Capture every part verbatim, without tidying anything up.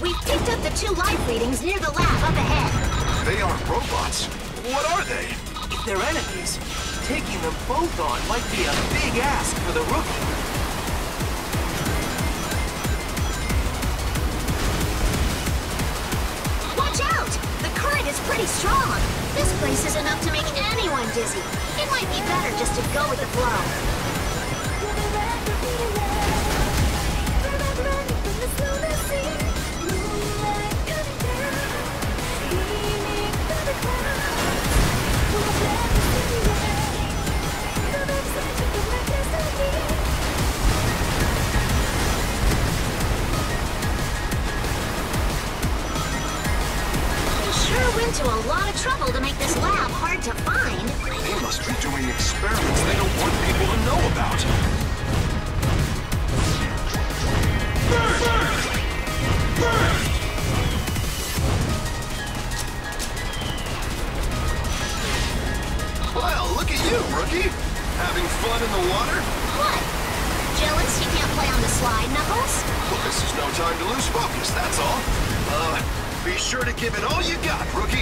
We've picked up the two life readings near the lab up ahead. They aren't robots. What are they? If they're enemies, taking them both on might be a big ask for the rookie. Watch out! The current is pretty strong. This place is enough to make anyone dizzy. It might be better just to go with the flow. Into a lot of trouble to make this lab hard to find. They must be doing experiments they don't want people to know about. Burn! Burn! Burn! Well, look at you, rookie. Having fun in the water? What? Jealous you can't play on the slide, Knuckles? Well, this is no time to lose focus, that's all. Uh... Be sure to give it all you got, rookie!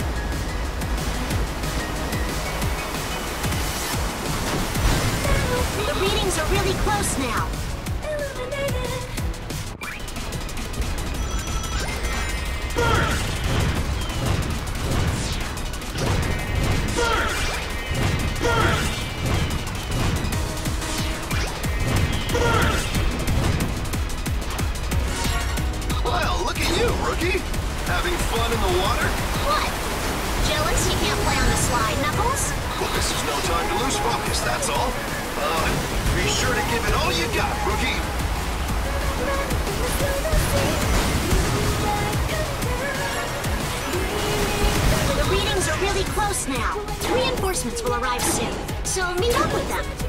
The readings are really close now. Burn! Burn! Burn! Burn! Well, look at you, rookie! Having fun in the water? What? Jealous you can't play on the slide, Knuckles? Well, this is no time to lose focus, that's all. Uh, be sure to give it all you got, rookie! The readings are really close now. Reinforcements will arrive soon, so meet up with them.